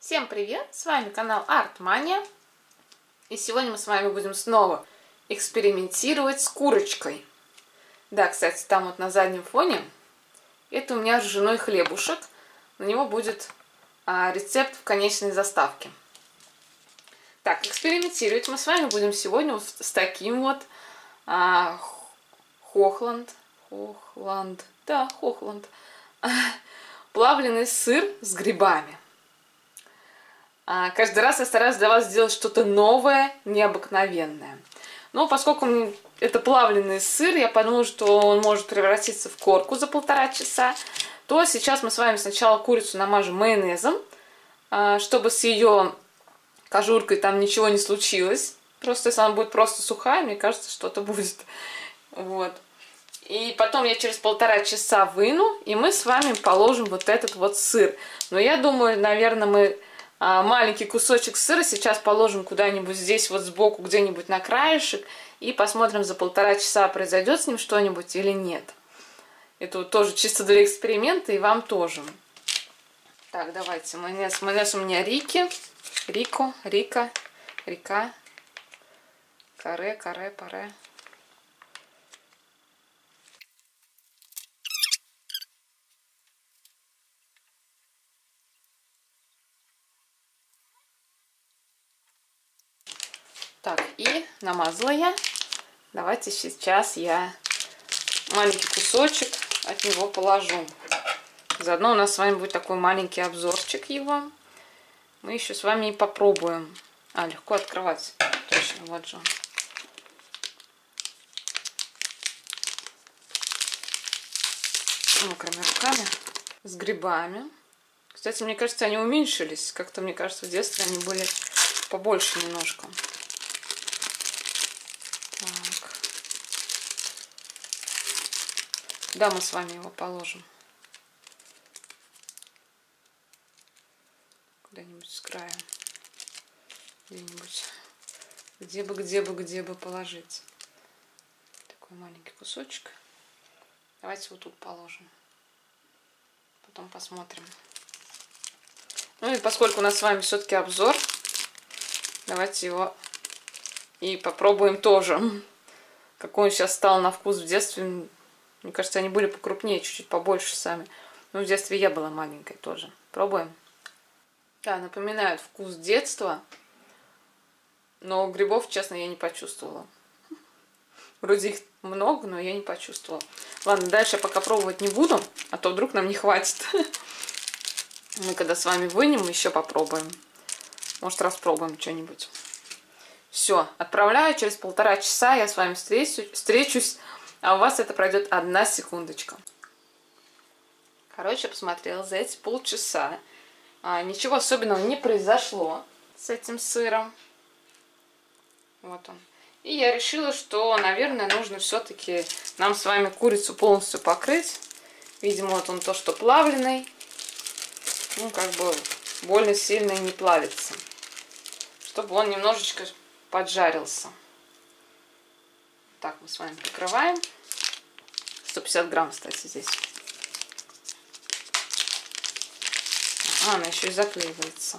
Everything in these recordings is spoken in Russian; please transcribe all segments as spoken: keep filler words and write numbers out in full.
Всем привет! С вами канал Артмания. И сегодня мы с вами будем снова экспериментировать с курочкой. Да, кстати, там вот на заднем фоне это у меня ржаной хлебушек. На него будет а, рецепт в конечной заставке. Так, экспериментировать мы с вами будем сегодня вот с таким вот а, хохланд. Хохланд. Да, хохланд. Плавленый сыр с грибами. Каждый раз я стараюсь для вас сделать что-то новое, необыкновенное. Но поскольку это плавленый сыр, я подумала, что он может превратиться в корку за полтора часа, то сейчас мы с вами сначала курицу намажем майонезом, чтобы с ее кожуркой там ничего не случилось. Просто если она будет просто сухая, мне кажется, что-то будет. Вот. И потом я через полтора часа выну, и мы с вами положим вот этот вот сыр. Но я думаю, наверное, мы маленький кусочек сыра сейчас положим куда-нибудь здесь вот сбоку, где-нибудь на краешек, и посмотрим за полтора часа, произойдет с ним что-нибудь или нет. Это вот тоже чисто для эксперимента, и вам тоже. Так, давайте, майонез. Майонез у меня Рики, Рико, Рика, Рика, Каре, Каре, Паре. Так, и намазала я. Давайте сейчас я маленький кусочек от него положу. Заодно у нас с вами будет такой маленький обзорчик его. Мы еще с вами и попробуем. А, легко открывать. Точно, вот же. Мокрыми руками. С грибами. Кстати, мне кажется, они уменьшились. Как-то, мне кажется, в детстве они были побольше немножко. Так. Да, мы с вами его положим. Куда-нибудь с края. Где-нибудь. Где бы, где бы, где бы положить. Такой маленький кусочек. Давайте вот тут положим. Потом посмотрим. Ну и поскольку у нас с вами все-таки обзор, давайте его и попробуем тоже, какой он сейчас стал на вкус в детстве. Мне кажется, они были покрупнее, чуть-чуть побольше сами. Но в детстве я была маленькой тоже. Пробуем. Да, напоминает вкус детства. Но грибов, честно, я не почувствовала. Вроде их много, но я не почувствовала. Ладно, дальше я пока пробовать не буду, а то вдруг нам не хватит. Мы когда с вами вынем, еще попробуем. Может, распробуем что-нибудь. Все, отправляю. Через полтора часа я с вами встречу, встречусь, а у вас это пройдет одна секундочка. Короче, посмотрела за эти полчаса. А, ничего особенного не произошло с этим сыром. Вот он. И я решила, что, наверное, нужно все-таки нам с вами курицу полностью покрыть. Видимо, вот он то, что плавленый. Ну, как бы больно сильно не плавится. Чтобы он немножечко поджарился. Так, мы с вами покрываем. сто пятьдесят грамм, кстати, здесь. А, она еще и заклеивается.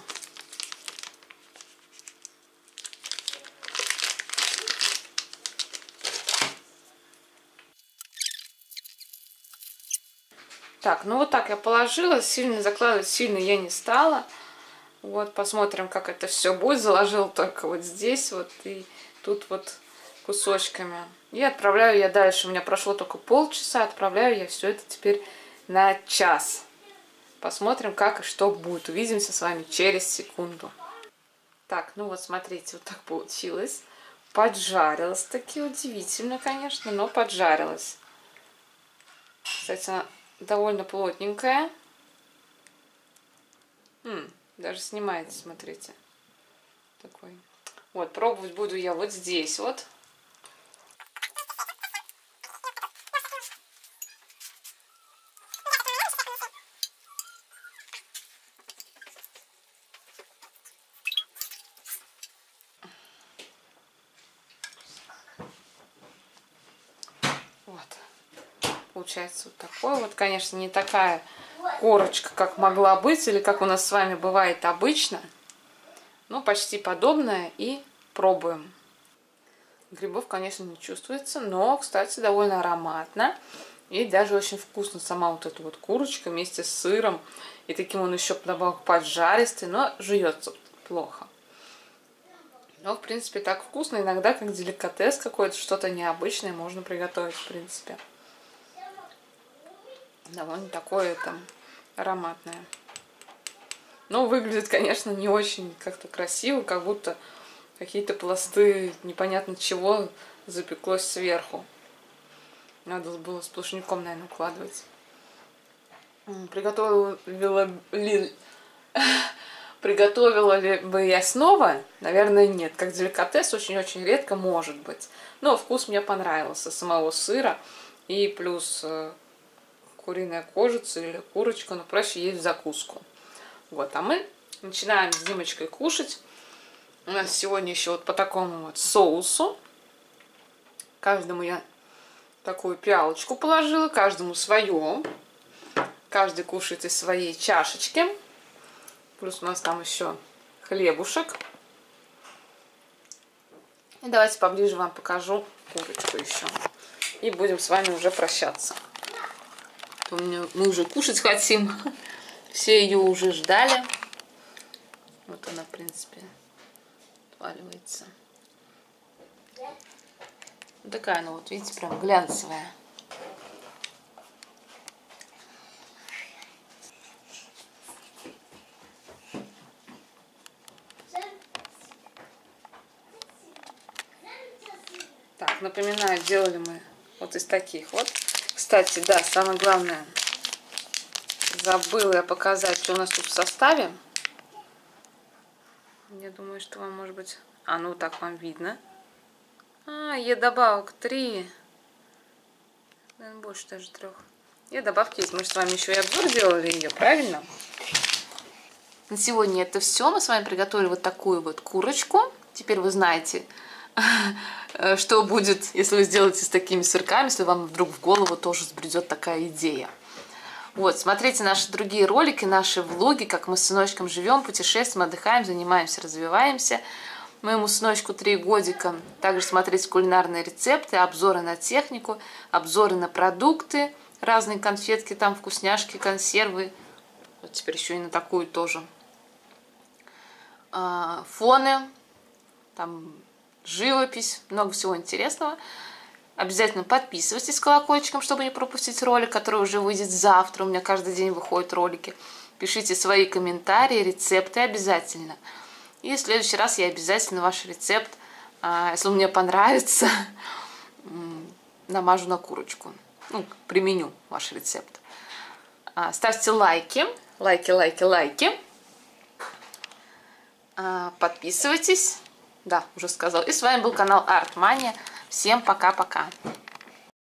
Так, ну вот так я положила. Сильно закладывать сильно я не стала. Вот, посмотрим, как это все будет. Заложила только вот здесь вот и тут вот кусочками. И отправляю я дальше. У меня прошло только полчаса. Отправляю я все это теперь на час. Посмотрим, как и что будет. Увидимся с вами через секунду. Так, ну вот смотрите, вот так получилось. Поджарилась таки удивительно, конечно, но поджарилась. Кстати, она довольно плотненькая. М-м. Даже снимается, смотрите. Такой. Вот, пробовать буду я вот здесь вот. Вот. Получается вот такой вот. Конечно, не такая корочка, как могла быть, или как у нас с вами бывает обычно. Ну, почти подобное, и пробуем. Грибов, конечно, не чувствуется, но, кстати, довольно ароматно. И даже очень вкусно сама вот эта вот курочка вместе с сыром. И таким он еще добавок поджаристый, но жуется плохо. Но, в принципе, так вкусно. Иногда, как деликатес какой-то, что-то необычное можно приготовить, в принципе. Довольно такое там ароматное. Но выглядит, конечно, не очень как-то красиво, как будто какие-то пласты непонятно чего запеклось сверху. Надо было сплошняком, наверное, укладывать. Приготовила ли... Приготовила ли бы я снова? Наверное, нет. Как деликатес очень-очень редко может быть. Но вкус мне понравился самого сыра. И плюс куриная кожица или курочка, но проще есть в закуску. Вот, а мы начинаем с Димочкой кушать. У нас сегодня еще вот по такому вот соусу. Каждому я такую пиалочку положила, каждому свое. Каждый кушает из своей чашечки. Плюс у нас там еще хлебушек. И давайте поближе вам покажу курочку еще. И будем с вами уже прощаться. Мы уже кушать хотим. Все ее уже ждали. Вот она, в принципе, отваливается. Вот такая она, вот видите, прям глянцевая. Так, напоминаю, делали мы вот из таких вот. Кстати, да, самое главное, забыла я показать, что у нас тут в составе. Я думаю, что вам, может быть... А, ну так вам видно. А, е добавок три. Наверное, больше даже трех. Е добавки есть. Мы же с вами еще и обзор делали ее, правильно? На сегодня это все. Мы с вами приготовили вот такую вот курочку. Теперь вы знаете, что будет, если вы сделаете с такими сырками, если вам вдруг в голову тоже сбредет такая идея. Вот, смотрите наши другие ролики, наши влоги, как мы с сыночком живем, путешествуем, отдыхаем, занимаемся, развиваемся. Моему сыночку три годика. Также смотрите кулинарные рецепты, обзоры на технику, обзоры на продукты, разные конфетки, там вкусняшки, консервы. Вот теперь еще и на такую тоже. Фоны, там живопись, много всего интересного. Обязательно подписывайтесь с колокольчиком, чтобы не пропустить ролик, который уже выйдет завтра. У меня каждый день выходят ролики. Пишите свои комментарии, рецепты обязательно. И в следующий раз я обязательно ваш рецепт, если он мне понравится, намажу на курочку. Ну, применю ваш рецепт. Ставьте лайки, лайки, лайки, лайки. Подписывайтесь. Да, уже сказал. И с вами был канал Art Mania. Всем пока-пока.